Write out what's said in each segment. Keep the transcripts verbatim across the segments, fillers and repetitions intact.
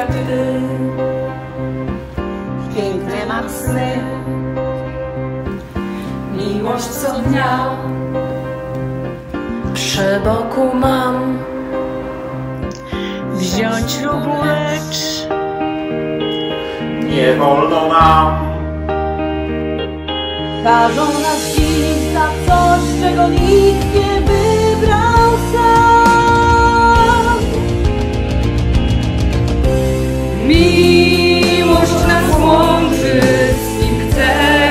jak ty. Piękne mam sny, miłość co dnia przy boku mam. Wziąć ślubu, lecz nie wolno nam. Każą nas dziś za coś, czego nikt nie wybrał sam. miłość nas łączy, z kim chce.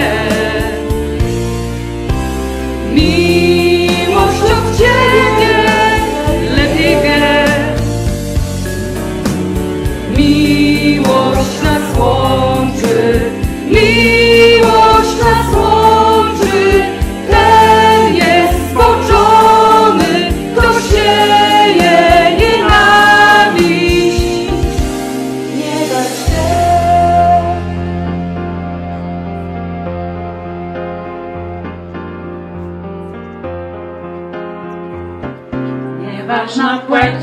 Miłość od ciebie lepiej wie. Miłość nas łączy, miłość nas łączy. Ten jest zboczony, kto sieje nienawiść. Nie daj się. Nieważna płeć,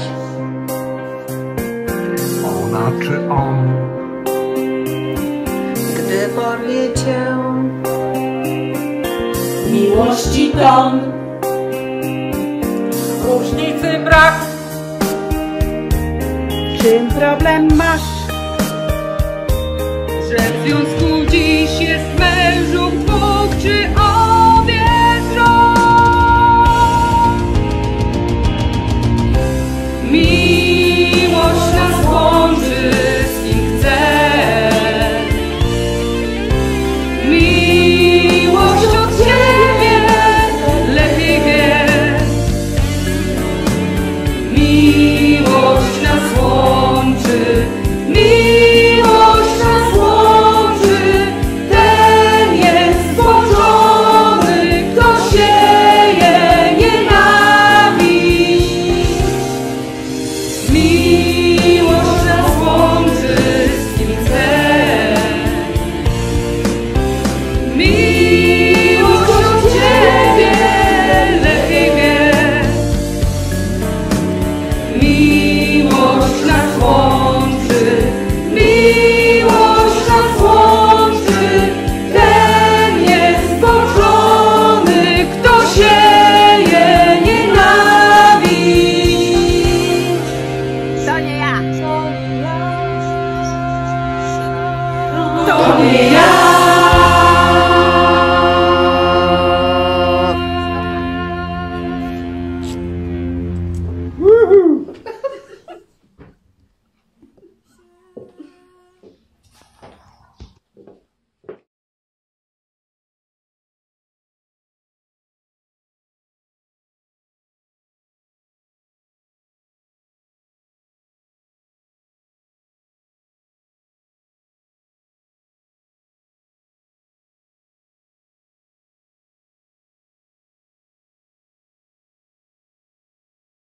Ona czy on, Gdy porwie cię miłości ton, różnicy brak. Czym problem masz, że w związku